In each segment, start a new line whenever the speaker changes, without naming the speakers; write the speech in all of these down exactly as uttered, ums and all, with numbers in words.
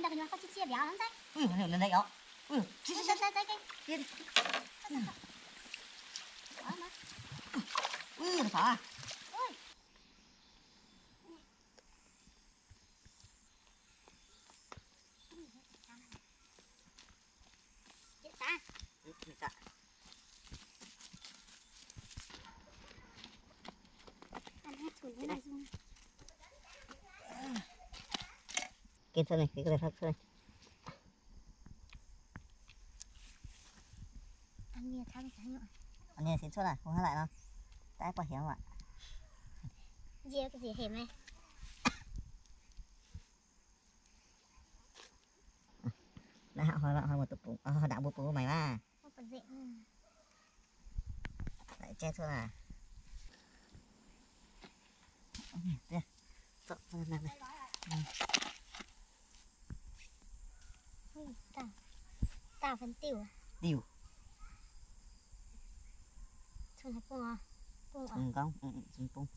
đâu cái con chia béo lắm đấy.
Ừ, lên đây đó. Ừ,
đây đây đây đây.
Kia đi.
Đó mà.
Ừ, nó phá à.
Ôi. Chết ta.
Ừ, dạ.
Ăn hết chuột cái này dùng.
Kiên sơn này, cái này phát sơn này.
Ăn nhiều sao chẳng nhọ.
Anh nhìn xin suốt này, không hát lại đâu. Tại quả hiếm ạ.
Gì cái gì hiểm này?
Đã hỏi bạn hỏi một tập bụng, hỏi đạo bụng của mày mà.
Không có dịnh.
Lại che suốt này. Đây. Sợ, sao này này.
Ui, tao. Tao phần tiểu à?
Tiểu.
Thôi là bông à? Bông à?
Ừ, không, ừ, ừ, bông.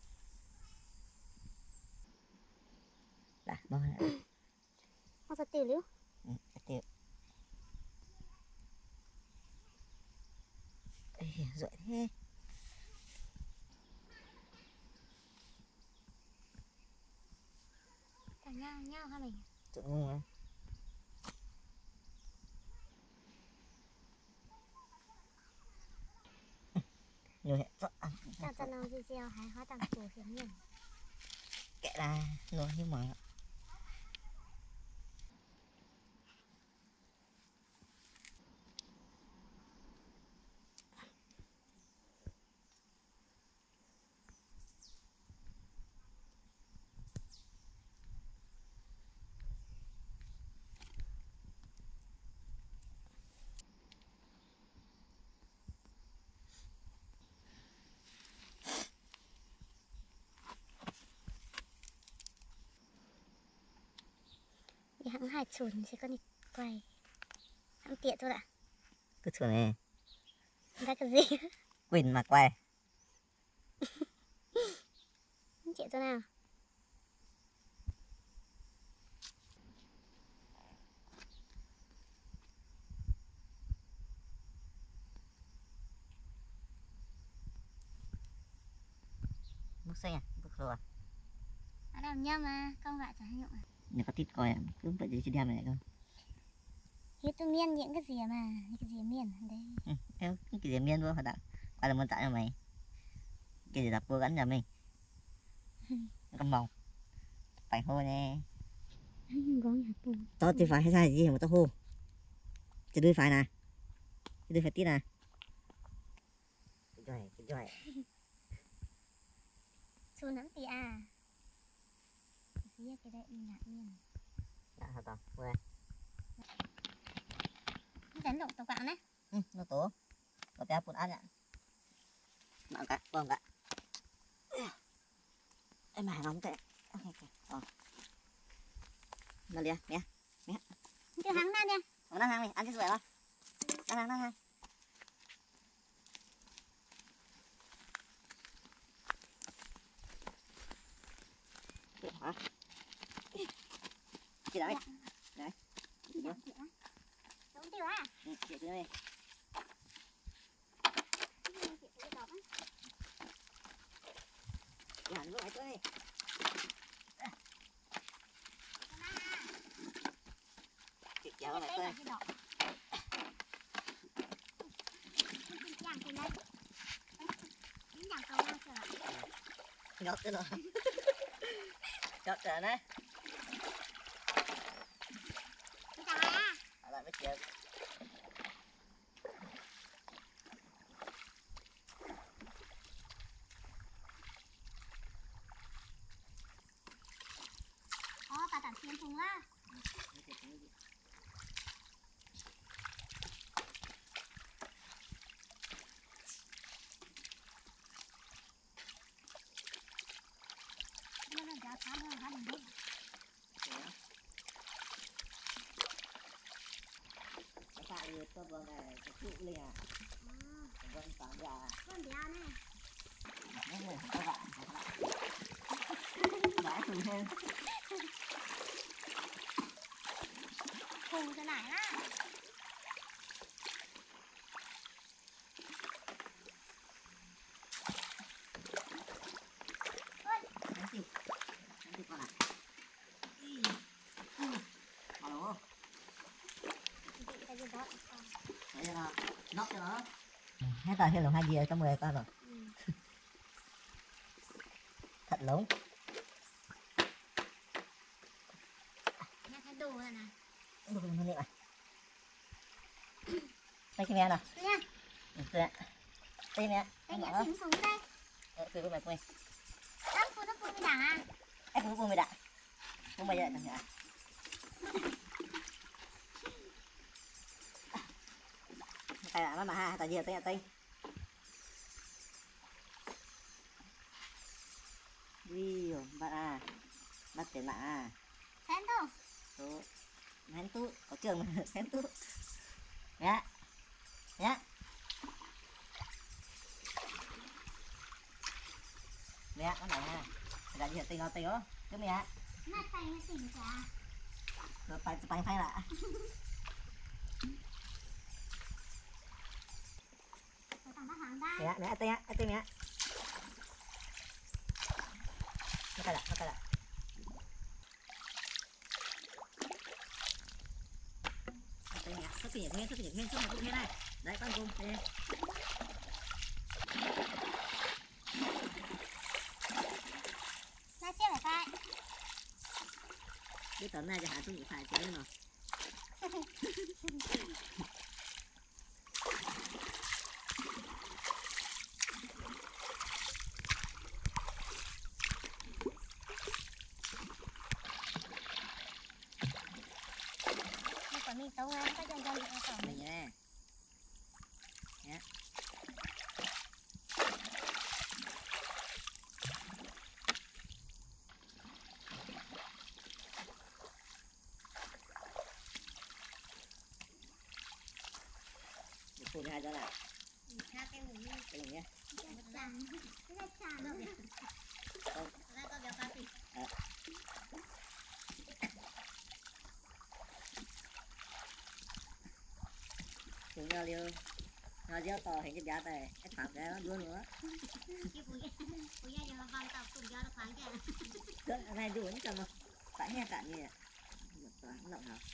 Đã, bông lại.
Không có tiểu liu.
Ừ, tiểu. Ê, rưỡi thế.
Cả nhau nhau hả mình?
Trộn ngu đấy. Nhiều hệ sợ ăn.
Cho cho nó video hái hóa tặng cổ hiểm nhỉ?
Kệ là rồi như mọi ạ.
Đi hãng hai chuồn chỉ có đi quay. Hãng tiện thôi ạ.
Cứ chuồn này.
Ra cái gì?
Quỳnh mà quay.
Chị chỗ nào?
Mức xanh à? Mức rồi à?
Ở đàm nhâm mà, con gạ chẳng nhộng à?
Nếu có tít coi à? Cứ vậy chứ đem này không?
Thế tôi miên những cái gì mà, những cái gì miên ở đây.
Ừ, theo cái gì miên vô hả đạo? Qua là muốn chạy cho mày. Cái gì đập vô gắn nhà mình. Con mong. Phải hô nè.
Gón hạt bùn.
Tao thì phải hay sai gì mà tao hô. Chứ đuôi phải nè. Chứ đuôi phải tít nè. Cái giỏi, cái giỏi.
Chú nắm tì à. Cái cái đây ngạc nhiên.
Dạ hả tao, vô đây.
Nó chấn động tàu cạo đấy.
Ừ, nó tố. Có té bún át nhá. Mạng cả, vâng cả. Ê mà nóng thế. Ờ. Nó đi, mẹ. Mẹ.
Chứ hắng ra đi.
Nó đang hàng này, ăn chứ vậy thôi. Đang hàng, đang hàng. Hả? Chị đã đi. Đấy. Chị
Dạ, chị á. Đúng tiêu à?
Ừ, chị chị đây. Chị hẳn với tôi. Chị kéo lại tôi. Nhót cái rồi. Nhót trở này. Ở lại với chị.
Ồ, bà tặng tiền thùng á. Nó là giá khá hơn hả mình biết.
Cái tại vì tôi vừa này cái trụ lìa. Vâng tạm già.
Vâng béo này.
Mấy người không có bạn. Đã thử thêm.
phù cho lại á.
Đánh chịu, đánh chịu con ạ. Bỏ lỗ không?
Chị ta gì đó.
Để cho nó nóc cho nó. Hai tờ thêm lồng hai gì ở trong người con rồi.
Ừ.
Thật lúng.
Nha thấy đồ rồi nè.
Đủ hơn đi mà. Đây cái mẹ nào.
Đây nha.
Đây đây mẹ.
Đây nhẹ phím xuống đây.
Ờ, cười với mẹ quên.
Ấp phun nó phun với đảng à?
Em cũng vui mày đã. Không bao giờ thằng nhá. Cái là nó mà ha, tại vì tên là tên. Đi bạn à. Bắt tiền bạn à.
Xem thôi.
Tú. Hén tú, có trường mà hén tú. Nhá. Nhá. Mẹ, con này ha. Là gì tiền nó tiền đó. Chứ mẹ.
Nó tay nó tỉnh cả.
Rồi phải phải phải lại. Mẹ, mẹ tay á, tay mẹ. Nó cay lại, nó cay lại. Tay mẹ, có tiền thêm, có tiền thêm, số một cũng thế này. Đấy con cùng thế.
Nó xếp phải.
Cái tấn này cho hả tôi phải chế nó.
Mình tông em có dần dần được không?
Mình nè. Nhá. Được phun hai giờ lại.
Hai cái mũ nha.
Cái này nhé.
Cái chàng. Cái chàng đâu vậy?
Không.
Ra con béo cao gì?
Ờ. Chúng nhau liêu. Nó gieo to hình cái giá này. Cái thằng này nó luôn nữa.
Cái bụi bụi giờ là vòng tàu cùng do nó khoáng kìa.
Cái này đủ những cầm mà. Phải nghe cả như vậy. Một toán nộng hả?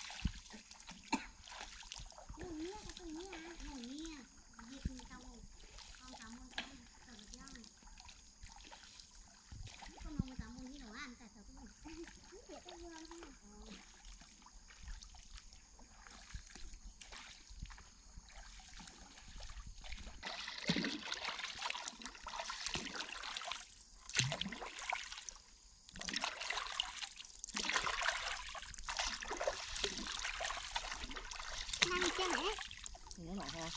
Ngủ nhé, có ngủ nhé. Ngủ nhé. Việc mình tao ngủ. Con cháu muốn cháu sợ được không? Con mong cháu muốn đi nấu ăn tại sao cũng ngủ. Việc cái dương ha. Năng chưa hả?
Nhớ lại ha.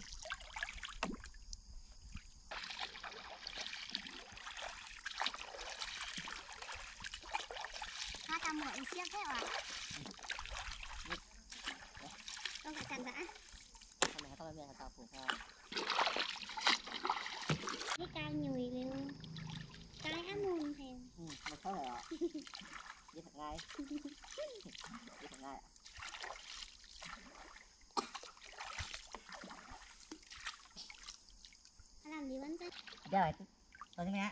Hai tao muộn xếp thế à? Con phải chặt đã.
Không mẹ tao mẹ tao phụ thôi.
Cái cay nhùi luôn. Cay há mùn thèm.
Ừ, một số rồi ạ. Với thật ngay. Với thật ngay ạ.
Nó làm gì vẫn thế?
Giờ rồi, tôi cho mẹ.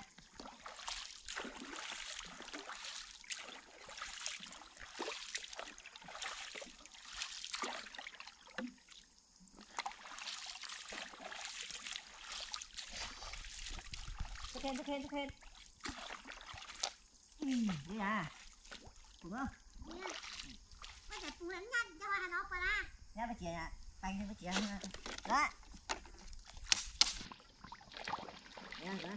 Thức lên, thức lên, thức lên. Đi à. Đúng không?
Nha. Có thể phù lẫn nhanh cho hoa nó qua ra.
Ra với chị à. Tay với chị à. Đó. Nha, đó.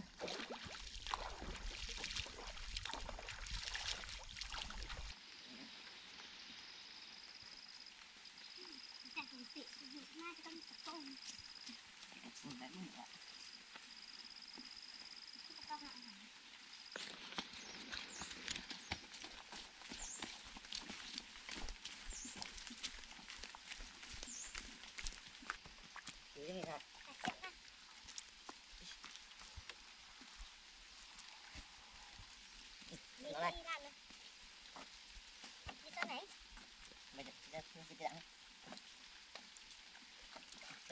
Chặt cùng xị, cùng ngay cho con tập công.
Một cái mũi ạ.
Tập công lại hả?
Chú cho mình hả?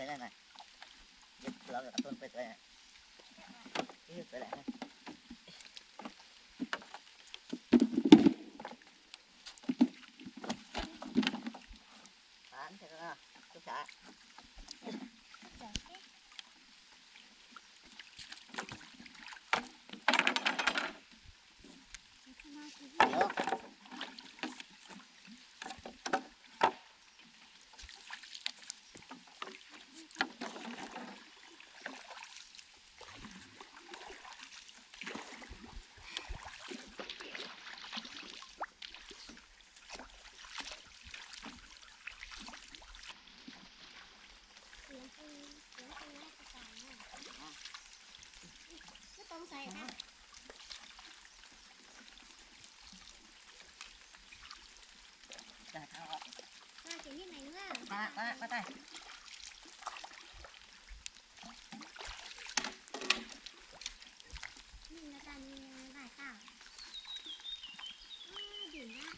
sợi này này, giật lỡ được tuôn phải sợi này, cái sợi này, bán thế đó, chút xả, nhiều.
Nó tông xài ha.
Đây, tháo ra.
À, kiểu như này nữa.
Qua, qua, qua tay.
Mình là toàn vải tảo. À, đỉnh ra.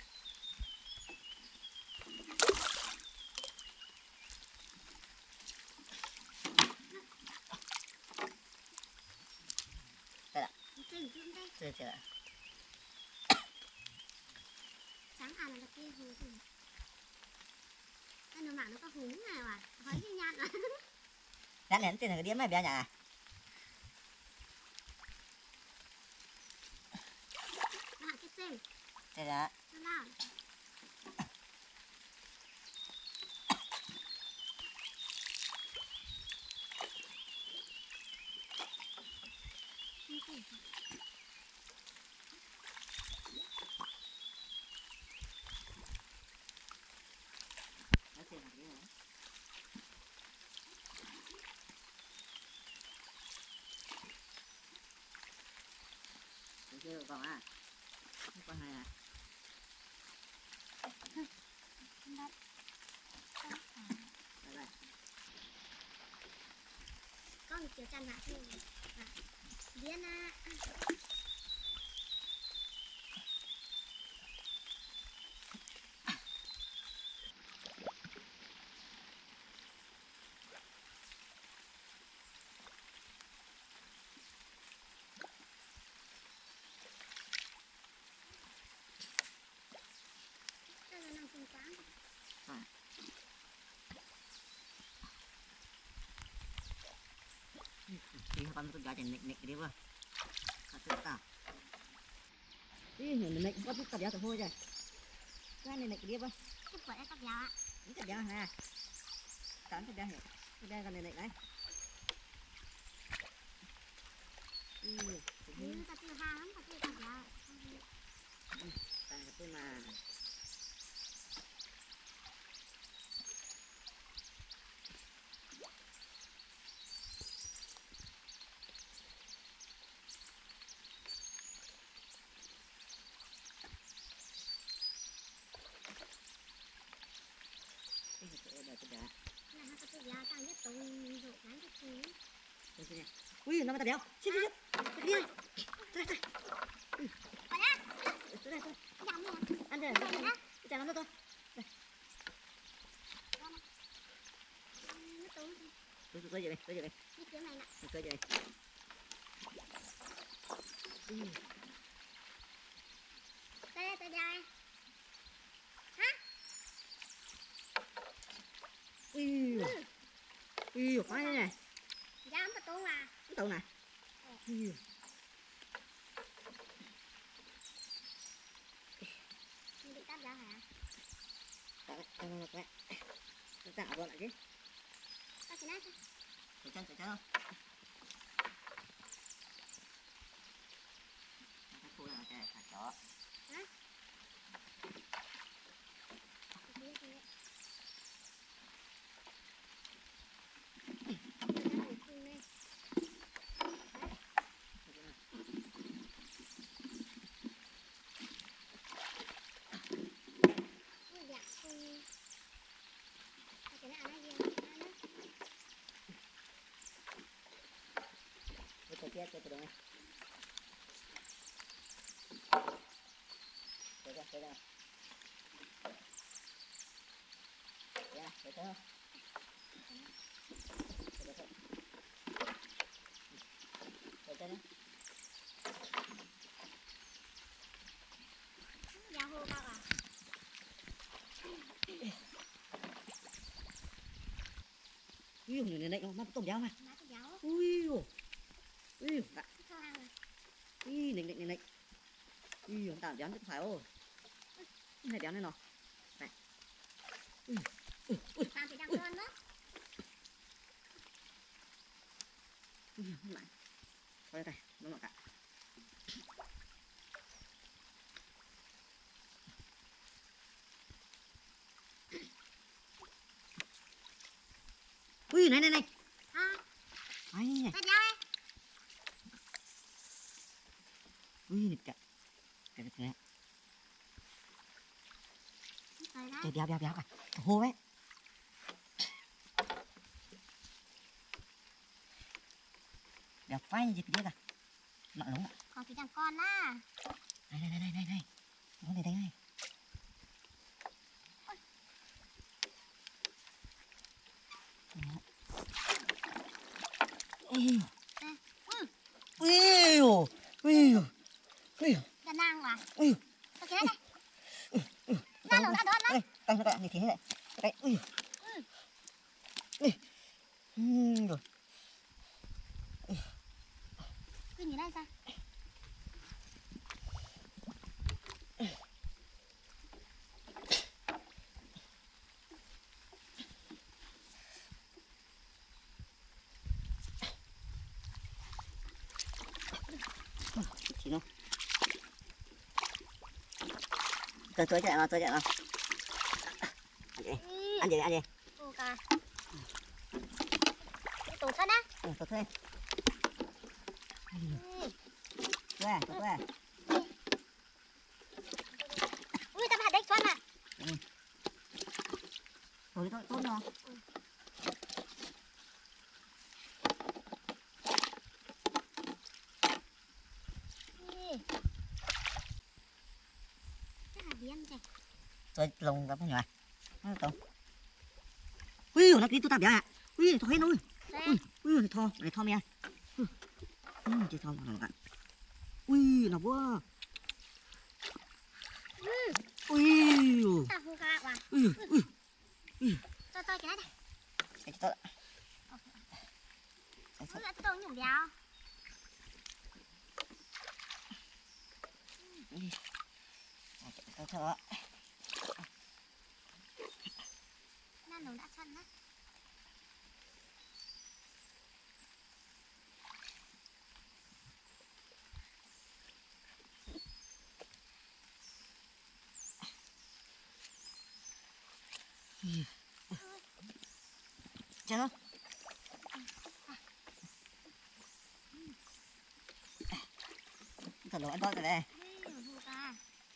Đây ạ.
Tỉnh xuống đây.
Chưa chưa.
Sáng à là kia hú thì. Cái nó mạng nó có hú này à? Hỏi gì nhạt à?
Nhãn nén trên cái điểm này bé nhỉ?
Nó hẳn cái tên.
Đây là.
Nó làm. Không tỉnh.
Nó trên cái điểm này. Được chưa còn à? Con này à? Đây đây.
Con kiểu chăn hạ thêm. Điên à. Đây là nằm cùng quán.
À. Thì con tôi cho nịch nịch đi vừa. Hạt chút tao. Ý nịch nịch có chút cặp giá thôi rồi. Cái này nịch đi vừa.
Cái quậy cặp giá ạ.
Những cặp giá nè. Cắn cặp giá này. Cặp giá con này nịch đấy. Ừ.
Ừ, ta tiêu ha lắm, ta tiêu cặp giá.
Tàn cái tôi mà.
Là nó có tiêu giá tăng nhất tông rộ cái cái thứ.
Ui, nó mà tập béo. Xíu xíu xíu. Đi này. Đây đây.
Phải á.
Đây đây.
Giảm nè.
Ăn đây.
Đây nè.
Chả lắm đâu thôi. Đây.
Nó tốn.
Tôi tôi vậy đây, tôi vậy đây.
Cái kiểu này nè.
Tôi vậy đây. Ui.
Đây đây đây. Hả?
Ui. Ui, khoai này.
Dám mà tốn à.
Cái tàu này. Ui.
Mình bị cắt giá hả?
Đấy, ăn một cái. Nó tạo luôn lại chứ.
Cắt cái nát thôi.
Phải chân, phải chân không? Cái khu này là phải chó.
Hả?
Cái kia, cái đường này. Cái ra, cái ra. Dạ, cái đó.
Dao hô cao à?
Ui dồi, này này nó tôm béo mà.
Má cái dao.
Ui dồi. Ui dồi, đã.
Sao ăn rồi?
Ui, này này này này. Ui dồi, tao béo chứ phải ô. Này béo này nó. Này. Ui. Ui, ui.
Tao thì đang con đó.
Ui dồi, không lại. Thôi đây, nó ngọt cả. Ui, này này này.
À,
Ai nhỉ?
cái dao ấy.
Ui, này cả. Cái cái này.
Rồi đấy.
Cái béo béo béo à. Hô ấy. Béo phai như gì kia kìa. Nặng lắm ạ.
Còn thì đang con á.
Này này này này này này. Nó này đây này. Ui. Ui. Ui. Ui. Ui.
Đã nang mà.
Ui.
Có cái này. Nang lồng đã đón đó.
Đây, tay nó lại như thế này. Đây, ui. Ui. Ừm rồi.
Cứ nhìn đây sao?
Thì nó. Tôi tôi chạy mà, tôi chạy mà. Ăn gì? Ăn gì? Ăn gì?
Ồ cả. Cái tổ thân á.
Ừ, tôi thuê. Thuê, tôi thuê.
Ui, tao phải đánh phân à.
Ừ. Tôi tôi tốt rồi.
Ui. Chắc là điên rồi.
Tôi lồng gặp nhỏ. Nó to. Ui, nó tí tôi tạm béo ạ. Ui, to hết rồi. Ui, ui, này to, này to mẹ. Ui, chỉ to nó gặn. Ui, nó quá. Ui.
Tao hô cao à.
Ui, ui. Ui.
Cho tôi cái này này.
Cái to.
Ui, đã tôi nhủ đéo.
Tôi cho.
Nang lồng đã chân á.
Chưa không? Thật đồ ăn to rồi đây.
Ui, hô ca.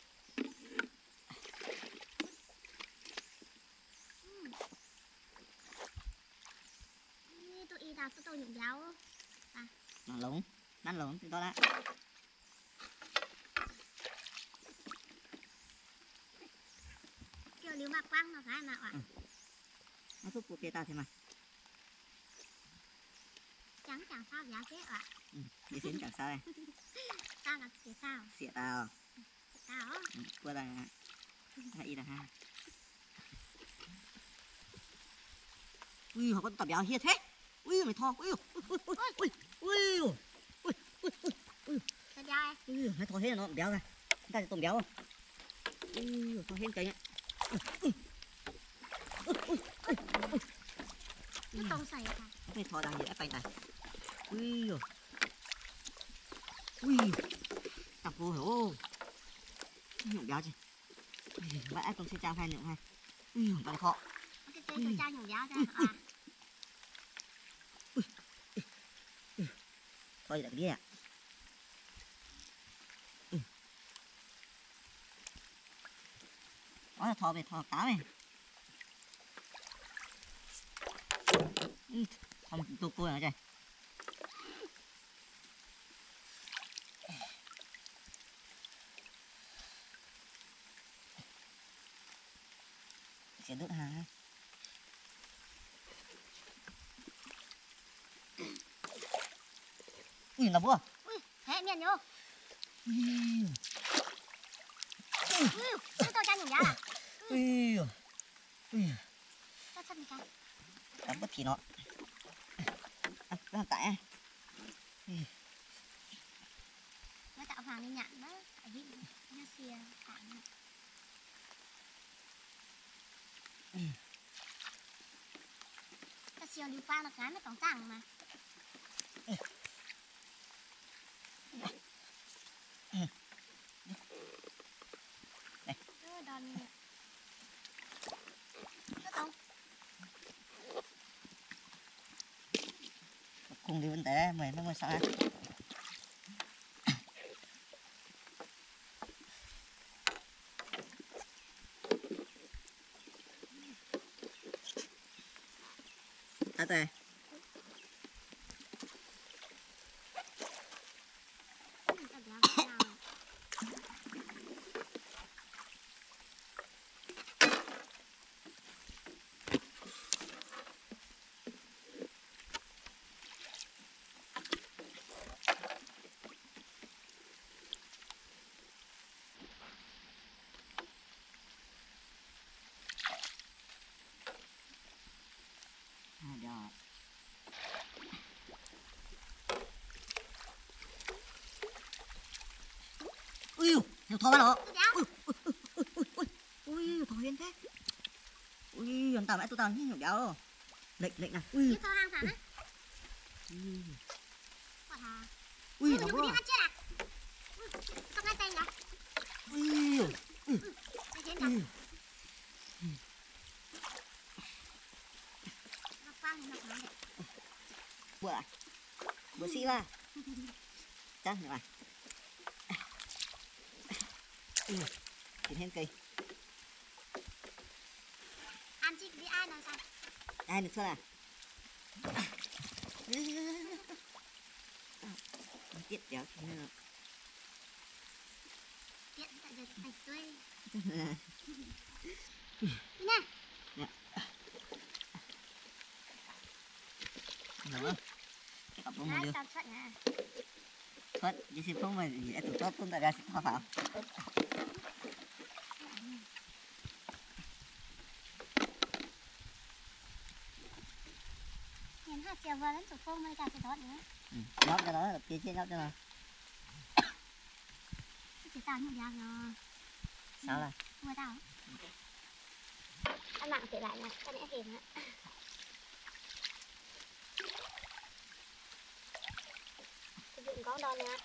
Ui, tôi y đào tôi tôi nhủ đéo.
Nó lủng, năn lủng thì to đã.
Siêu liu mà quăng nó phải mà ạ.
Nó giúp của kia ta thế mà.
Chẳng chẳng sao giá chết ạ.
Ừ, đi xín chẳng sao đây.
Sao là thế sao?
Xịa tao.
Sao á?
Ừ, qua đây. Hai y là hai. Ui, họ có tập béo hiệt thế. Ui, mày to. Ui, ui, ui, ui, ui, ui, ui, ui, ui, ui.
Sao dai?
Ui, nó to thế nó béo ra. Chúng ta sẽ tôm béo không? Ui, to hết cái ấy.
Cái tông sầy à?
Cái thò đang gì ép này. Ui giời. Ui. Tập vô hiểu. Nhổ béo chứ. Bạn ép con xe trang hai nhổ hai. Ui, bạn thọ.
Cái tên tôi trang nhổ béo ra à?
Thôi lại cái đi ạ. Đó là thò về thò cá này. Không tụt tôi hả trời. Sẽ đứt hàng. ui là búa
ui thế miền vô
ui
ui cái tôi cho nhủ giá à
ui ui
cho chân cái
cắm bất kỳ nó à, làm tại
nó tạo vàng lên nhạn đó tại vì nó xìa tại nó xìa lưu quang là cái mới tổng chẳng mà đòn
cùng đi vấn đề mày nó mới sao à tề ui ui thò vào đó ui ui ui ui ui thò hiền thế ui làm tao mẹ tôi tao như béo lệnh lệnh này ui
thò hàng phẳng á
ui nó búa
không ai tay nhá
ui ui ui bữa bữa xí ba chắc nhỉ mày thịt hen cây
ăn chị đi ai nói sao
ai được sao à tiết béo
tiện tại giờ thành tươi nè
nữa cái cặp bông được thoát đi xem không mà gì tụi thoát cũng tại ra sẽ hoa pháo
nhìn hạt chiều vừa đến chủ phong mới cả sẽ thoát nữa
nhót cho nó phía trên nhót cho nó
chỉ tao một giang rồi
sao là
mưa tao ăn mặn kể lại là cái nãy hiền á cái dụng có đòn nha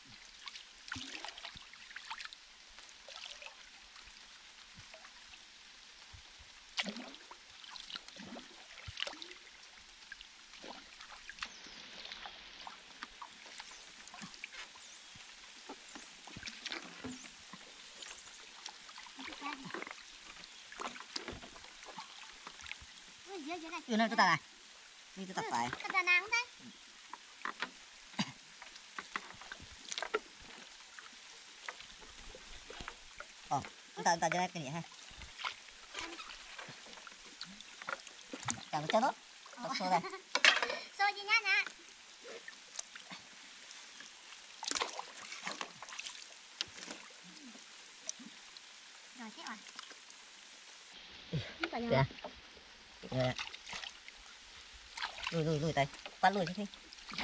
Yêu nào chúng ta này đi chúng ta phải
thật là nắng đấy
ồ chúng ta chúng ta cho cái gì ha càng cho nó tao xô đây
xô gì nhá nè rồi thế rồi
kìa rồi lùi lùi lùi tay bắt lùi chứ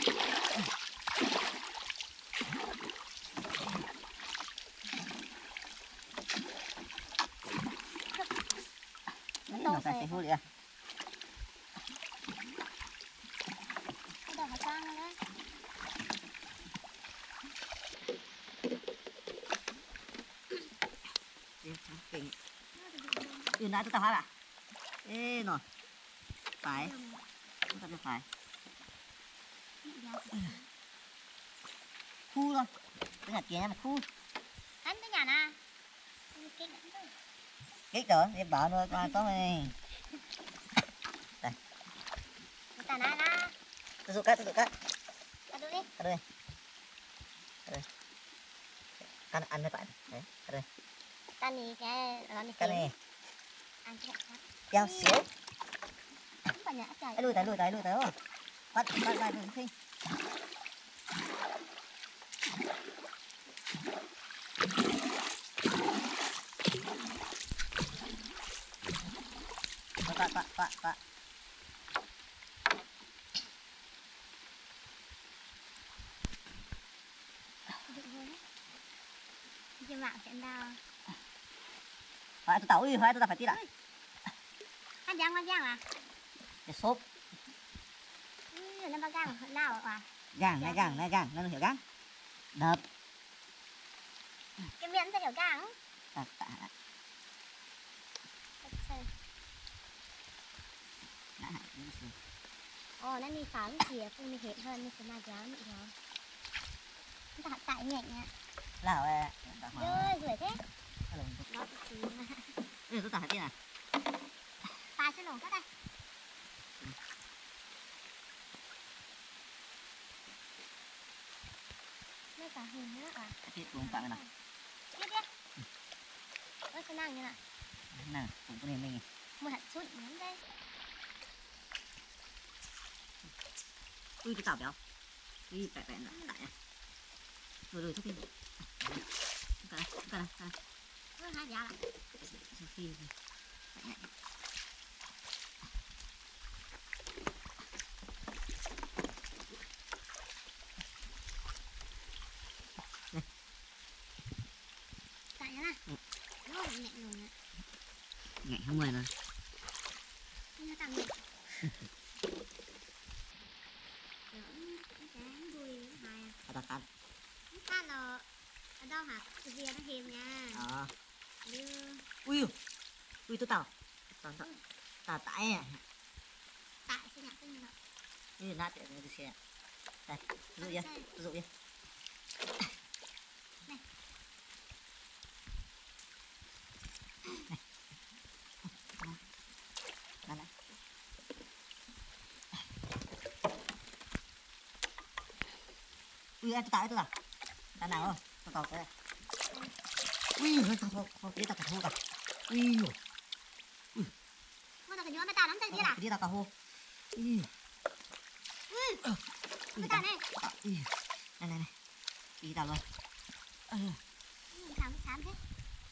nó ta sẽ hút đi à Yên đã chúng ta phải à ê rồi phải chúng ta phải phải khu thôi cái nhà kia mà khu
đánh tới nhà nè
kích rồi em bảo rồi qua có này đây
ta nè nè
tôi dụ cắt tôi dụ cắt
cắt đi
cắt đây cắt đây ăn ăn với bạn đấy cắt đây
ta nì cái nó nì
cắt này
ăn cái
kéo xíu
không phải nhã trời
lùi tới lùi tới lùi tới rồi bắt bắt bắt đừng khi tọa tọa tọa tọa.
Chim mạng sẽ đau.
Phải tôi tàu đi, phải tôi phải tí lại.
Ăn giang ăn giang à?
Để xốp.
Ừ, nó bao gang đau à?
Gang này gang này gang, nó hiểu gang. Đập.
Cái miệng sẽ hiểu gang.
À, à.
Ồ, nó đi phá cái kia, không đi hết hơn, nó sẽ mà giáo nữa đó. Nó thật tại nhẹ nha.
Lào à.
Rồi, rửa thế.
Nó
Nó chỉ mà.
ừ, tôi tao phải tí này.
Phá sẽ lồng phát đây. Nó cả hình nữa à?
Cái cũng bạn này.
Biết biết. Ôi, sẽ năng như nào?
Nè, cũng có niềm mình.
Một hạt chút lắm đây.
Ui, cái tảo béo. Ui, bẹ bẹ nữa, tại à. Rồi rồi, thôi đi. Cái này, cái này, cái này.
Ôi, hai giá lại.
Sophie.
Tại nhá. Nó bị nhẹ rồi nè.
Nhẹ không người rồi.
Nó tăng nhẹ.
Ở tao cắt.
Cắt là ở đâu hả? Cái gì nó hiểm nha.
Ờ.
Đưa.
Ui, ui tôi tao. Tao tao. Tao tại à.
Tại sẽ nhặt cái như vậy.
Ui, nát để tôi xe. Đây, dụ đi, dụ đi.
Này.
Này. Đây này. Ui, anh tôi tạo tôi tạo. Tao nào không? Tao tạo cái. Ui, hơi tao không biết tao cả hô cả. Ui. Ui.
Mua tao cái nhớ mày tao lắm tay biết à?
Biết tao cả hô. Ui.
Ui.
Ui.
Mày tao này.
Ui. Này này này. Đi tao luôn. Ờ.
Thằng chán thế.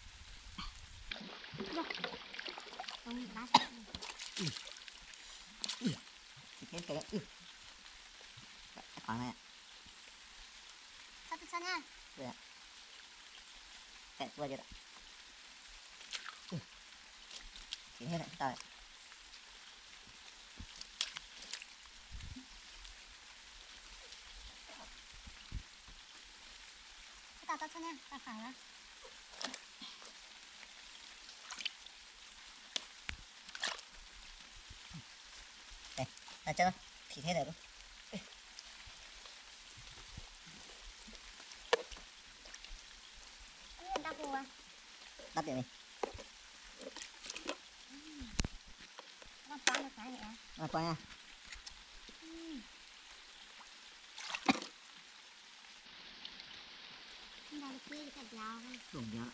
Rồi. Không lá sợ.
Ui. Ui. Cái cái ui. Cái khoảng này.
Sao tôi sao nha?
Được. Cái tua chưa đã. Ui. Chỉ hết này tao.
Tao tao sao nha? Tao phải đó.
Đây, là chưa? Thì thế này luôn.
Tao phù à?
Đắp điện này.
Nó toán được cái này à?
Nó toán nha.
Không ra được kia cái dao thôi.
Dùng nhiều.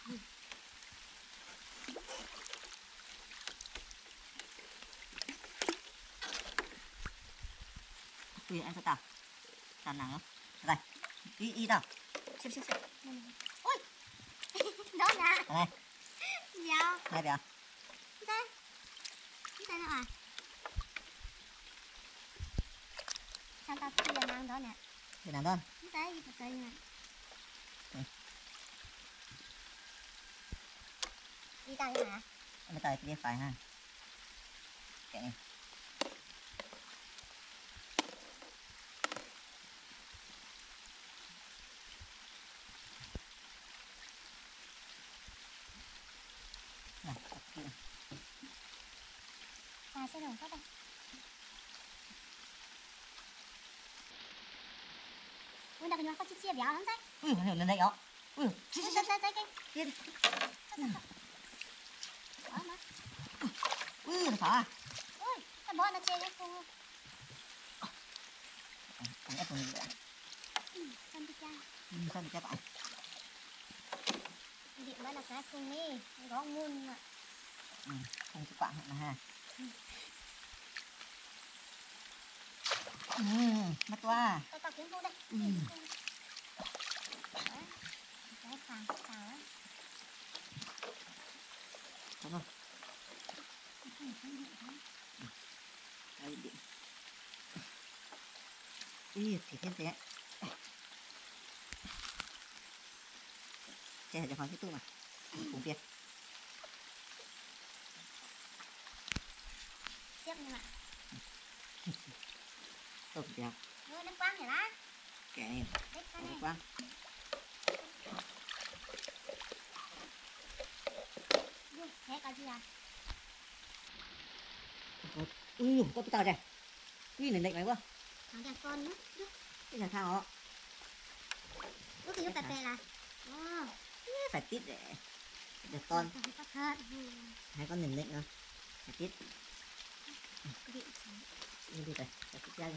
Ui, anh cho tao. Tao nặng không? Đây, đi đi tao. Xếp xếp xếp.
Ui. Đó nè.
Đây.
Dao.
Đây kìa.
Đây. Đây nào à? Sao tao bây giờ đang đó nè.
Thì làm đơn.
Đây, thật sự nè. Đi tao đi hả?
Bây giờ đi phải ha. Kệ này. Này, này.
À, sẽ đồng phát đây. Ui, đặc biệt có chiếc chia béo lắm đấy.
Ui, nó lên đây đó. Ui,
Đây, đây, đây, đây,
kia đi.
đó mà.
Ui, nó phá.
Ui, cái bó nó chê cái khu.
Anh ép mình nữa.
Ừ, con đi cha.
Ừ, sao được cho bạn?
Điện mới là cái khu mi, có ngun mà.
Ừ, không cho bạn nữa ha. Ừ, mất quá.
Tao tao kiếm khu đây.
Ừ.
Đấy, phàng, phàng á.
Đúng rồi. Đây đi. Ý thì thêm thế. Chè để hoàn cái tu mà. Cùng việc.
Tiếp như vậy.
Tốt đẹp.
Ôi, nước quang nhỉ đó.
Kệ. Nước quang.
Thế có gì à?
Ui, có cái tao này. Ui, này nịnh mày quá.
Thằng đẹp con nữa.
Cái thằng thao họ.
Ước cái giúp tạt tè là. Ồ.
Phải tít để để con.
Có thật.
Hai con nịnh nịnh rồi. Phải tít.
Cái điện xuống.
Đi đi đây, phải tít ra đi.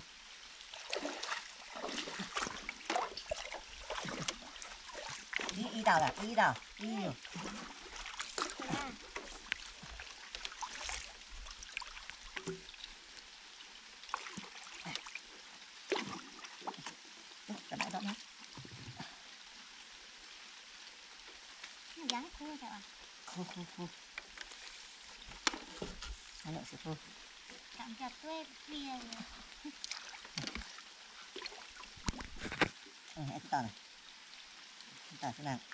Ý, ý tao là, ý tao. Ý nhiều. Cả đã đó nhé.
Nó dán khô sao à?
Khô khô khô. Hai lượng sẽ khô.
Cảm giác quê bia rồi.
Ừ, em tao này. Tao thế nào?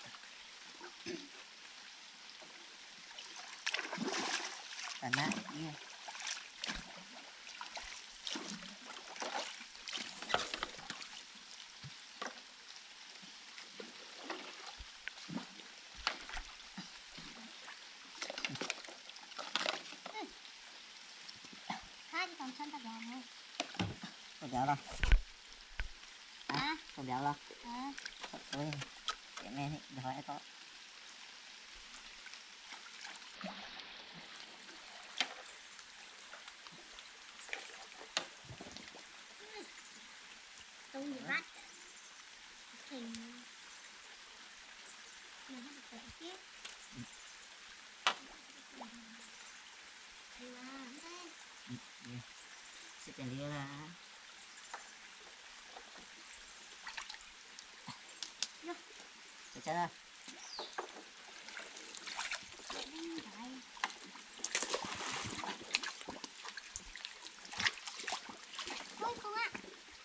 Cả nãy đi.
Hai cái còn sân tạt béo thôi.
Còn béo đâu?
À?
Còn béo đâu?
À.
Ôi, để nghe đi, để hỏi có.
Tôi bị bắt. Hình. Nó nó được tiếp. Thì là không thế.
Ừ, sẽ tiền lia là.
Vô.
Được chưa nào?
Ôi không ạ.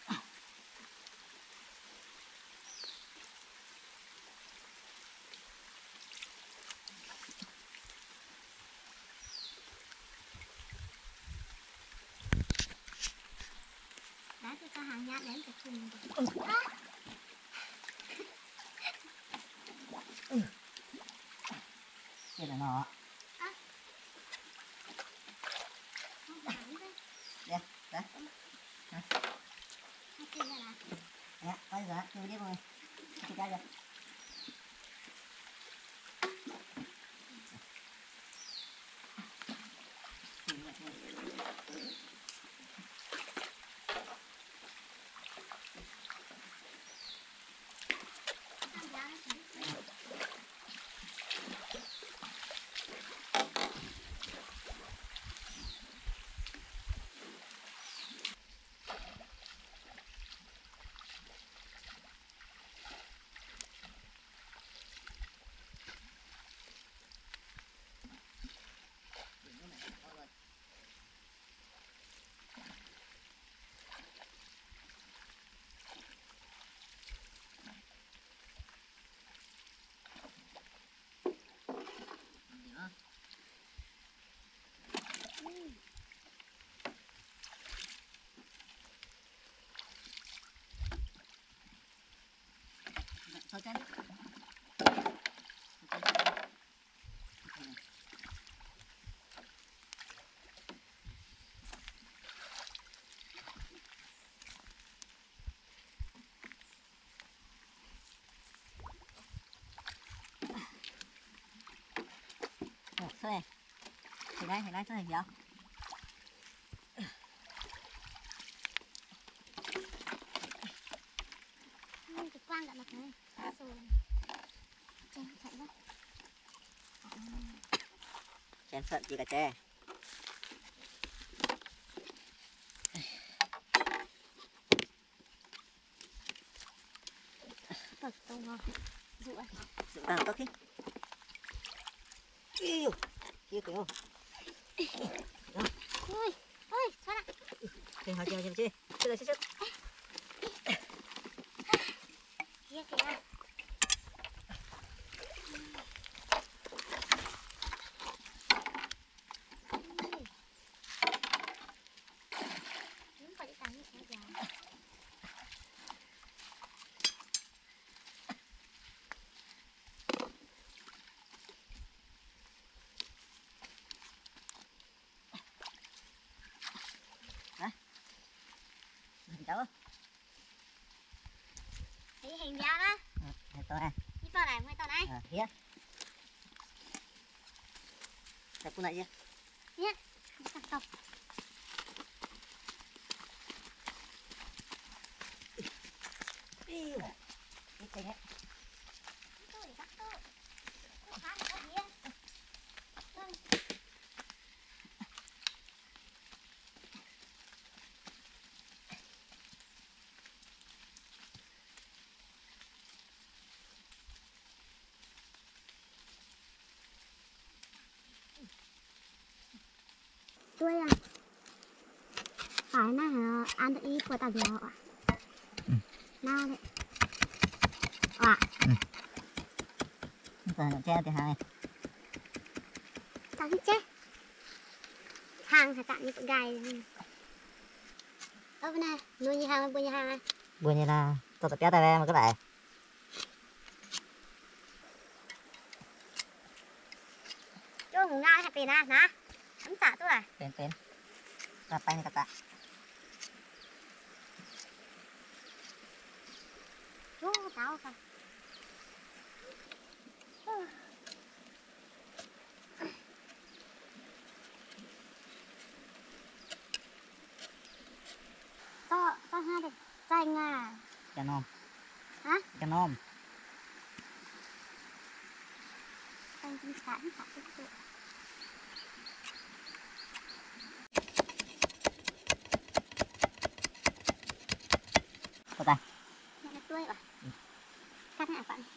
Đã cho ta hàng nhát đến từ cùng.
Ừ. Đây là nó.
À. Không phải đấy.
Đây, đấy. Hả?
Hai kia là.
Dạ, có gì rồi, tôi đi rồi. Chị ra rồi. Thôi cái. Thôi này. Thì đây, thì đây, thôi này kìa.
Cái quang đã mặt này. Rồi. Chén chạy đó.
Chén sợi gì cả chè.
Bật tông ngon. Dụ à?
Dụ tao tốt khi. Yêu. Yêu kìa.
Ui, ui, sao nào?
Chơi hỏi chơi chơi chơi. Chơi chơi chơi.
Kia kìa. Đúng phải đi tắm như thế nào?
Cháu.
Thấy hình béo đó.
Ừ, to này.
Đi to này, mới to này.
À, kia. Tập cu này chưa?
Nhá. Tập tập.
Đi. Đi chơi nhé.
Tôi bắt tôi. Tôi phá một cái gì? Vâng. Tôi à. Phải na hả? Ăn được ý của tao béo à?
Ừ.
Nào đấy. À.
Ừ. Rồi che thì hai.
Tao thích chết. Hàng hả chạm như con gai. Ơ bên này, nuôi như hàng hay bùa như hàng này?
Bùa như là tôi tập bé tay về mà các bạn.
Chú ngủ ngai hay tiền à? Nè. Ấm xả tôi à?
Tên tên. Tập tay này các bạn.
Chú tao phải. To, to hai đây. Xanh à.
Cho nom.
Hả?
Cho nom.
Xanh cũng xả, xả chút chút.
Có tay.
Này là tươi à?
Ừ.
Cắt hả bạn?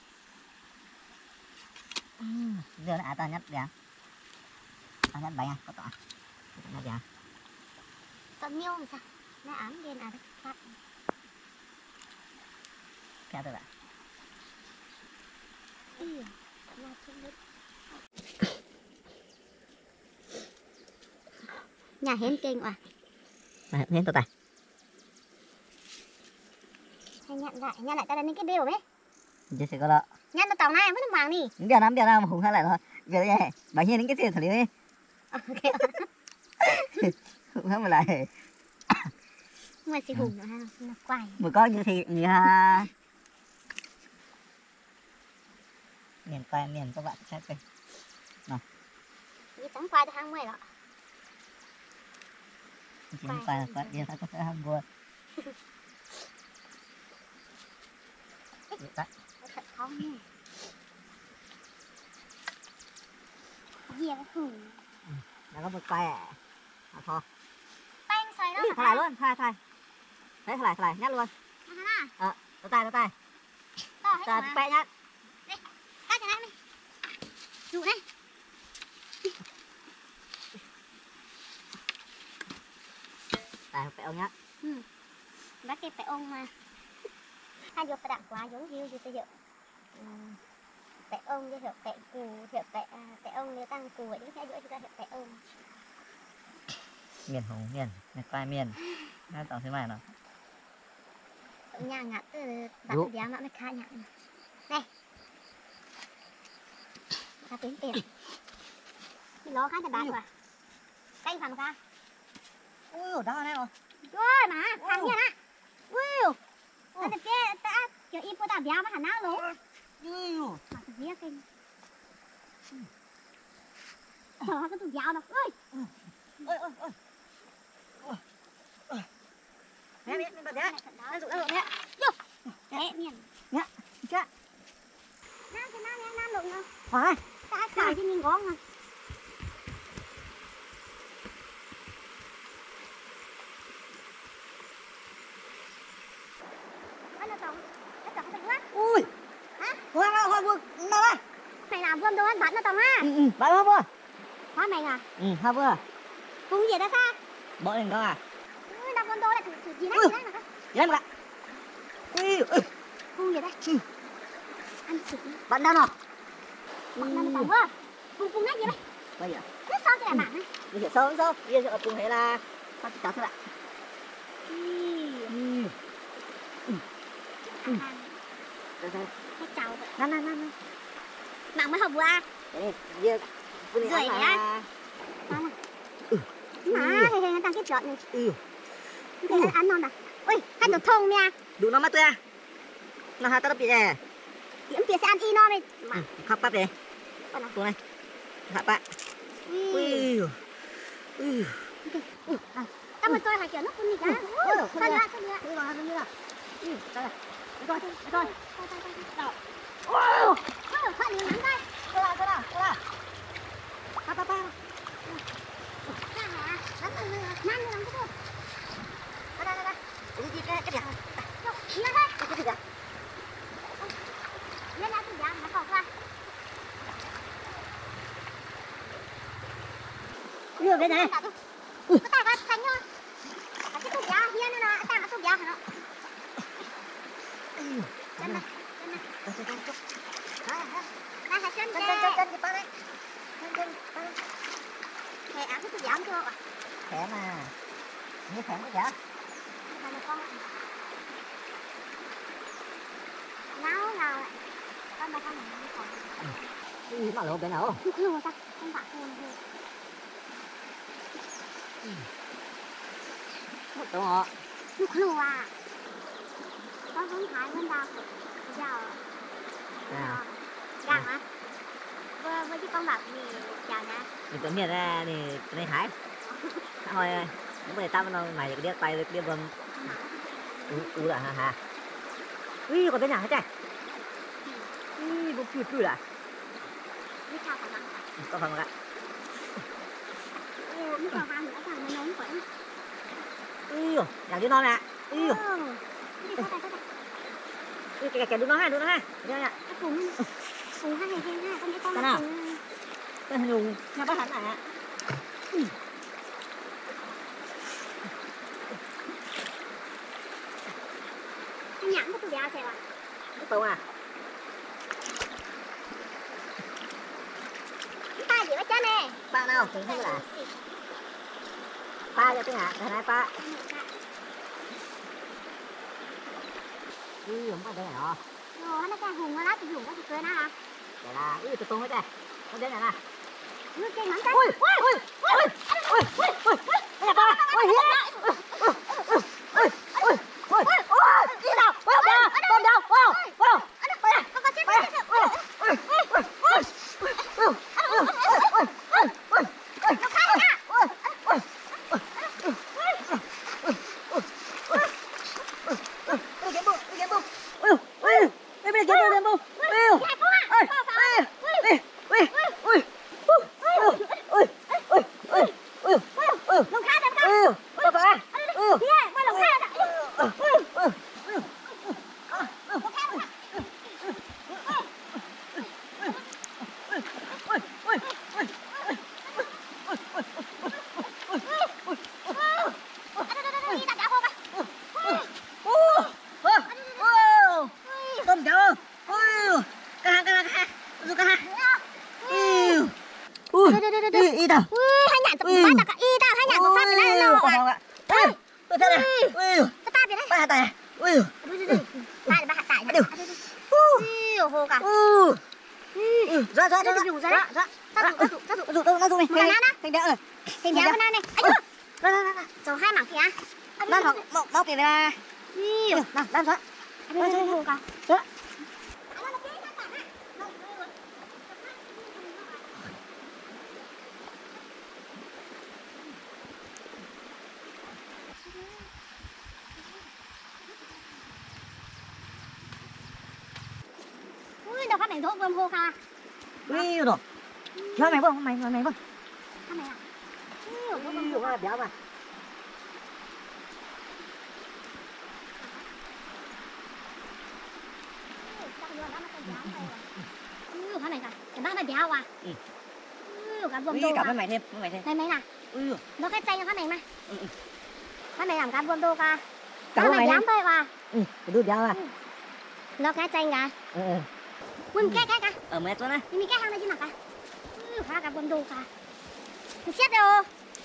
Ừ. Giờ nó ta nhất kìa. Ta nhất bảy à, có tỏ. Nhất kìa.
Còn miêu làm sao? Nó ám lên à? Cắt.
Kéo tôi lại.
Ừ. Nó không biết. Nhà hến kinh à?
Này, hến tôi tay.
Hay nhận lại, nhận lại ta là những cái điều ấy.
Chứ sẽ có đó.
Nhận nó tổng này, vẫn là vàng đi.
Những điều lắm, điều nào mà hùng hay lại thôi. Việc này, bảo nhiên những cái gì xử lý đi.
Ok.
Hùng hết mà lại.
Ngoài xì hùng nữa ha, nó quài.
Vừa có như thì như ha. Miền quay miền các bạn chắc kìa. Nào.
Như chóng quài cho hàng mươi đó.
Chỉ quay là quay điên có thể ham buồn. Đấy.
Thật khó nha. Gì cái hùng.
Nó có một quay à. À thôi.
Banh xoay đó.
Thay lại luôn, thay thay. Đấy, thay lại, thay lại, nhát luôn. Ờ, tao tay, tao tay.
To hết
Ta
rồi mà.
bẹ nhát.
Đây, cắt cho này đi. Dụ đây.
Tay bẹ ông nhát.
Ừ. Bắt cái bẹ ông mà. Hai vô phải đặng quá giống như bây giờ. Bẹ ông như hiệu bẹ cù, hiệu bẹ bẹ ông nếu tăng cù ở những cái giữa chúng ta hiệu bẹ ông.
Miền hùng miền, miền quay miền. Nó tổng thế mày nào.
Nhà ngặt từ bạn giá mà mới khai nhặt. Này. Ta tính tiền. Mình lo khá thật đạt rồi. Canh phàm ra.
Ui, đó này rồi.
Rồi mà, phàm nha nè. Ui. Anh được kia ta kiểu im của ta béo mà hẳn áo luôn.
Ui.
Mà tôi viết kinh. Ờ, cái tụi béo đâu. Ui.
Ôi ôi ôi. Mẹ mẹ mình bật thế. Nó rụng nó rụng thế.
Vô. Thế miền.
Nhá. Chưa.
Nam cái nam em nam lụng đâu.
Phải.
Ta khải thì mình gom mà. Nó tổng. Nó tổng cái quá.
Ui.
Hả?
Hoa hoa hoa vương. Nào đây.
Mày làm vườn đâu ăn bắn nó tổng ha.
Ừ ừ, bạn hoa vương.
Hoa mày à?
Ừ, hoa vừa.
Cùng gì đó sao?
Bỏ lên đó à?
Ừ, đọc con đô là thử thử gì đấy,
Ừ.
gì đấy mà con.
Gì đấy mà. Ui, ui.
Cùng gì đấy?
Ừ.
Ăn xịt.
Bạn đâu nào?
Bạn nào mà chẳng quá. Cùng cùng ngay gì đấy?
Bây giờ.
Rất sao cái là bạn ấy.
Bây giờ sâu sâu. Bây giờ cùng thế là sao cháu thế ạ?
Ừ.
Ừ. Ừ. Ừ.
Cái cháu vậy.
Năn năn năn.
Mạng mới học vừa à?
Đây, giờ
Rưỡi đấy á. Ngon à?
Ừ.
Mà, hề hề, đang cái chọn này.
Ừ.
Cái ăn ăn ngon à? Ui, hai tổ thông nha.
Đủ nó mất tôi à? Nó hai tao bị nè.
Điểm tiền sẽ ăn y no đây.
Ừ, khóc bắp đi.
Con nào?
Xuống này. Hạ bạn. Ui. Ui.
Ừ. Tao mà tôi phải kiểu nó con nịch á. Sao nữa, sao nữa.
Đi vào, đi vào. Ừ, đây này. Đi coi, đi coi.
Đâu. Wow. Khoan đi nắng đây.
Coi nào, coi nào, coi nào. Pa pa pa.
Ra hả? Nắng nắng nắng nắng nắng cái thôi.
Đây đây đây. Đi đi cái cái gì?
Đâu, đi đây.
Cái gì vậy?
Lên lại cái gì nó khổ quá.
Đưa bên này.
Có tài có xanh thôi. Cái tủ giá hiên nữa nè, tao nó tủ giá hả nó? Chân này, chân này.
Chân chân chân.
Đây hai chân
Chân
kìa.
chân chân chân cái pa đấy. Chân chân pa.
Thẻ áo cái tủ giá không chưa ạ?
Thẻ mà. Như thẻ có giá.
Này là con. Náo nào lại. Con mà con này nó còn.
Ừ, mà lộ bên nào?
Không không sao, không phải không không.
Một chỗ họ.
Lúc lùa à? Có hướng thái bên đâu? Giờ.
À.
Gàng hả? Vừa với cái con bảo gì chào nha.
Mình tưởng miền ra thì cái này hái. Thôi, những người ta nó mày cái đĩa tay cái đĩa vâng. Ừ, ừ là ha ha. Ui, còn bên nào hết trời? Ui, một cừu cừu à?
Biết sao phải không?
Có phần rồi.
Ừ, biết sao phải nữa thằng nó nóng phải.
Ui, nhàng chứ non nè. Ui.
Ừ. Đi có tay có tay.
Ui, cái cái đứa nó ha, đứa nó ha. Đây ạ.
Cái cùng cùng hai ngày thêm ha, con cái con
Cái nào? Cái hình dùng nha bác hắn này ạ.
cái nhãn của tôi đeo chạy à?
Cái tàu à?
Cái tay gì vậy cha nè?
Ba nào? Thử thấy là. Pa cho tiếng hả? Đây này pa. Ui, không có đây này.
Ồ, nó cái hùng nó lá thì hùng có thì cười nào à?
Đây là, ui, tôi tung hết đây. Không đến này nè.
Nước trên ngón tay.
Ui, ui, ui, ui, ui, ui, ui, đây là ba, ui, hiến đấy. Ui, ui, ui, ui, ui, ui, đi nào, ui, đâu, tôm đâu, wow, wow, bây giờ,
Con con chết
bây giờ, ui, ui, ui, ui, ui, ui, ui, ui, ui, ui, ui,
nó khai rồi nha.
ui, ui, ui, cái bụng, cái bụng, ui, ui, cái bên kia cái bụng, ui, ui, ui, ui, ui, ui, ui, ui, ui, ui, ui,
Lồng khai lồng khai.
ui, sao vậy? Ui,
Kia, qua lồng khai rồi.
ui, ui, ui,
Lồng khai lồng khai. Đi đặt áo vô coi.
tôm chảo, ui, cá ha, cá ha, cá ha, ui, cá ha, ui, ui, đi, đi đâu?
Ui, hai nhạn tập ba tập y tao hai nhạn tập phát từ đây nó.
Không ạ. Ui, tôi thấy này, ui,
Tao ta vậy đấy.
ba hạt tài, ui,
Hai ba hạt tải nhá.
Đều.
Ui, hồ cả.
ui, ra ra ra
Dùng
ra
ra.
ra,
Tao dùng, tao dùng, tao dùng.
dùng, dùng, dùng này,
Một cái nát á.
thành đỡ rồi,
Thì đéo cái nát này. Ấy chưa?
ra ra ra,
Rồi hai mảng kìa.
đang học mọc mọc kìa là,
Ui,
đang đang ra,
đây đây hồ cả.
ra.
Ui, đâu phát mảnh rỗ vườn hồ cả.
Ui rồi, cho mày vâng, mày mày mày vâng,
Sao mày à? Ui, rỗ vườn
ui,
hồ.
là béo mà.
Ui, phát này cả. Cái bác này béo à?
Ừ.
cá vuông
Ui,
đô
cảm
mà.
ơn mày thêm, cảm ơn mày thêm.
Đây mấy nè.
Ui,
Nó cái chay cho các mày mà.
ừ, ừ.
Các mày làm cá vuông đô ca.
Cảm
Nó
ơn
mày
mày
dám
thêm.
thôi mà.
Ừ, cái đút dao à.
Nó cái chay cả.
Ừ, ừ.
Mình cái cái cả.
Ở mẹ tuấn á.
Mình cái hàng này chứ mà cả. Ui, khá cá vuông đô cả. Mình xét rồi.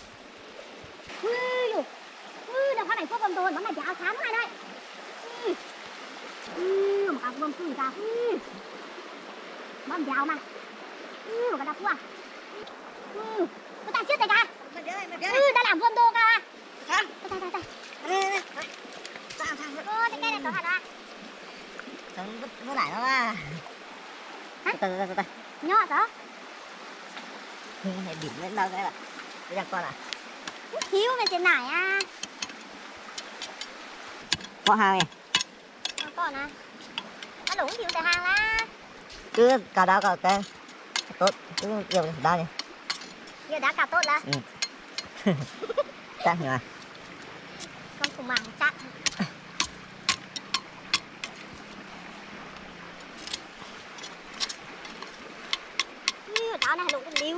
Ui, ui, nó khá mày phốt vuông đô, nó mày dạo sáng này đây. Ui. Ui, một cá vuông đô cả. Ui. Nó dạo mà. Ui, một cái đập qua. Ui, nó ta xét rồi cả.
Mày ơi, mày ơi.
Ui, ta làm vuông đô cả.
Sao?
Đây đây đây.
Đây, đây, đây. Sao, sao?
Ô, cái cây này có thật à?
Sống vứt vứt lại nó à.
Hả?
Từ từ từ từ.
Nhỏ đó.
Này điểm lên đâu cái là. Bây giờ con à.
Thiếu về trên này à.
Có hàng này.
Ờ, còn à. Nó đủ thiếu tại hàng lá.
Cứ cào đao cào cái tốt, cứ nhiều đao này.
Giờ đã cào tốt là.
Ừ. Chắc nhỉ.
Con cùng mảng chắc. Như đó này lụng liu.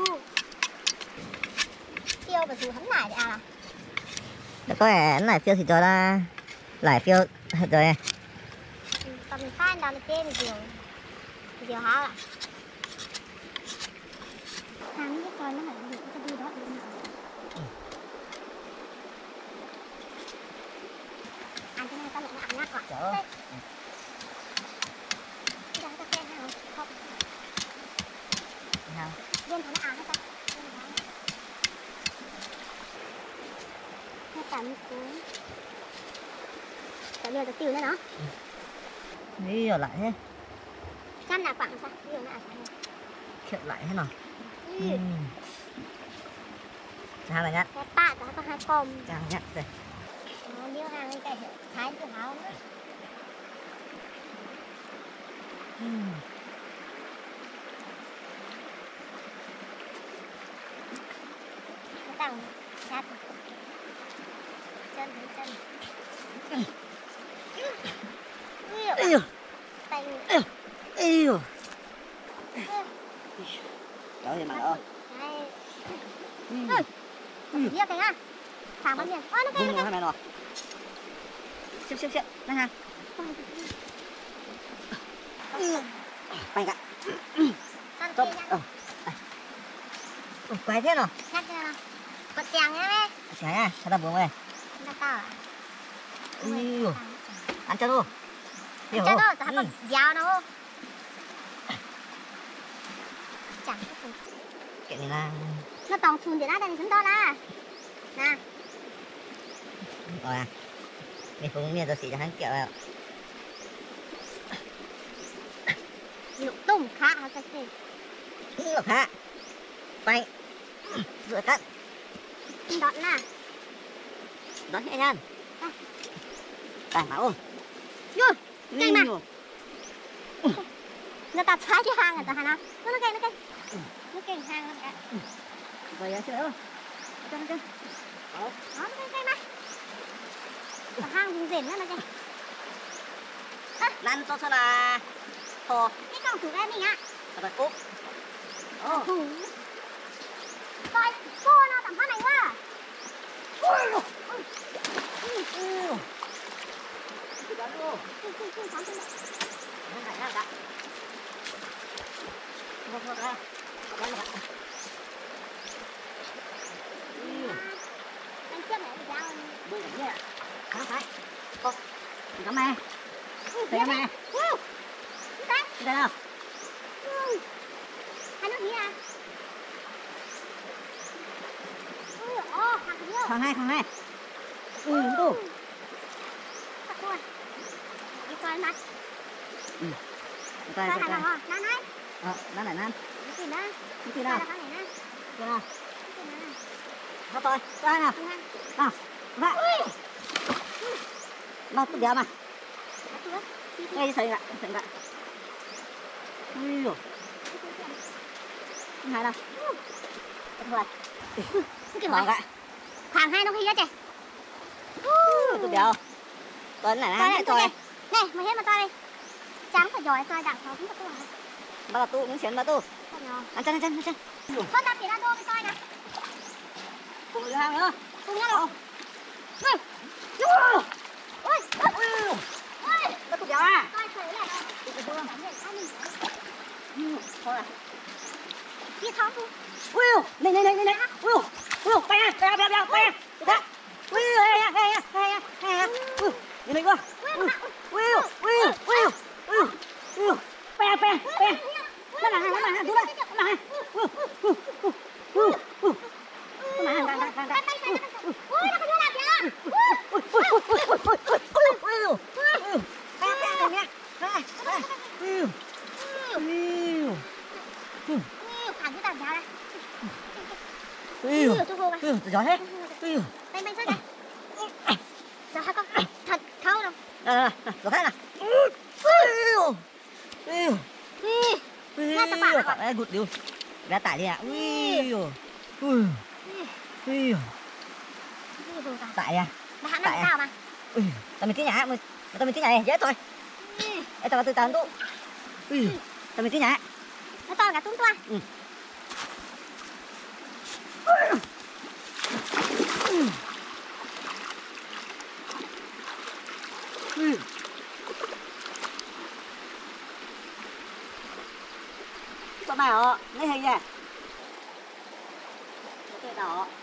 Tiêu và dù hấn này à.
Có vẻ này phiêu thì cho ra lại phiêu rồi.
Tầm phan đó là trên nhiều. Nhiều hả ạ? Hàng biết coi nó phải được cái đi đó. Ăn cái này ta lụng ăn nhắc
Trời
quả.
ơi.
Bây giờ ta khen hả? Không.
Nào.
Viên thấy nó ăn hết ta. Nó tầm cuốn. Tao đưa tao tiêu nữa nó.
Đi rồi lại thế.
Chăm là quảng sao? Tiêu nữa à?
Chuyện lại thế nào.
Ừ.
Ừ. Sao này nhá.
Cái bạ tao có hai con.
Chào nhá. Đây.
Nó điêu hàng cái cái thái của háo nữa.
Ừ.
Nó tăng chặt. Chân thấy chân.
Ây dồi.
Tay.
Ây dồi. Trời ơi mà ơi.
Đấy.
Ừ.
Ừ. Giết cái á. Thằng bán miền. Ơ nó cây
Bung
nó
rồi
cây.
mày rồi. Xếp xếp xếp. Đây ha. Quay cả.
Ăn
Tốt.
kia nhá.
Ờ. Ủa, quay thế nào?
Nhắc cho nó. Cột chàng nhá mẹ.
Chả à, sao ta buông đây?
Nó tao à?
Ui dồi. Ăn cho luôn.
Cho nó, chả có dao đâu. Chẳng có phần.
Cái này là
Nó toàn chùn để nó đây chúng to là. Nè.
rồi à. Mình cũng nghe rồi xỉ cho hắn kiểu là
Lục tung khá hả sao thế?
được ha. Quay. Rửa cắt.
Đọt nè.
Đón nhẹ nhàng. Tài máu không?
Vô. Cây mà.
Ui
Nó ta trái cái hang rồi ta hả nào? Nó nó cây nó cây. Nó cây hang lắm cả.
rồi à, chưa đâu. Cho nó cho.
Đó nó cây cây mà. Cái hang vùng rền nó nó cây.
Lăn to sao là thò.
Cái con chủ em mình ạ.
Rồi úp. Ồ.
Thủ. Coi cô nó tầm phát này quá.
Ui dồi. Ui dồi. Đi bắn luôn.
Cưng cưng cưng phóng trên đây.
Nó lại ra cả. Một một ra. Bắn một cái.
Anh trước này bị dao.
Bơi cảnh nhẹ. Khá phải. Ô. Đi cắm mẹ. Đây cắm mẹ.
Wow. Cái.
Đi đây nào.
Hai nước gì à? Ui, ô, hàng nhiều.
Khoảng hai, khoảng hai. Ui, đúng tù.
Thật luôn. Đi coi mặt.
Ừ.
Coi
Coi,
thằng
coi,
nào
coi.
hả? Nan ấy.
Ờ, nó lại nan.
Đi tìm đó.
Đi
Coi
kia nào.
là thằng này nè.
Kia nào.
Đi tìm nó nè.
Nó tôi. Coi nào.
Đi ha.
Nào. Vạ. Nó tốt đẹp mà.
Bắt chưa? Đi đi.
Ngay sợi lại, sợi lại. Ui dồi. Hai đâu. Tốt rồi.
Cái kiểu
Còn
này.
cả.
Khoảng hai nó khi á chị.
Tốt đẹp không? Tuấn này
Coi
này,
này,
tôi.
coi này. Này, mày hết mà coi đi. Trắng phải giỏi coi đặng nó cũng có tôi hả?
Bà là tu, những xuyến bà tu.
Coi
Ăn chân ăn chân ăn chân.
Con đạp thì ra đô với coi nè.
Cùng người hàng nữa.
Cùng nhau đâu. Ôi. Ôi. Ôi.
Nó cục béo à?
Coi sấy này đâu.
Cục béo không?
Thôi à. Đi thong không?
Ui, này này này này này. Ui, ui, bay à, bay à, bay à, bay à. Đó. Ui, hay à, hay à, hay à, hay à. Ui, nhìn này quá. Ui, ui, ui, ui, ui, ui, bay à, bay à, bay à. Nó là hàng, nó là hàng, đúng rồi, nó là hàng. Ui, ui, ui, ui, ui. Nó là hàng, hàng, hàng, hàng.
Ui, nó không làm kìa.
Ui, ui, ui, ui, ui, ui, ui, ui, ui, ui. Bay à, bay à, bay à. Bay, bay. Ui, ui.
Ui, thằng cái tảng giá này.
Ui,
Ui, tôi vô này.
ui, giỏi thế. Ui.
Bánh bánh sao đây? Giờ hai con. Thật khâu đâu.
Nè, nè, nè, giỏi thế nè. Ui, ui. Ui.
Ui. Nghe chặt bạc
Bạn ấy gụt đi. Bé tải đi ạ. Ui. Ui. Ui. Tải à?
Mà hãng năm cao mà.
Ui, tao mình tí nhà, mình tao mình tí nhà này dễ thôi. Ê tao từ từ tụ. Ui. Tao mình tí nhà.
Nó to cả tung toa.
Ừ. Ừ. Có mày hả? Lấy hình nè. Cái đó.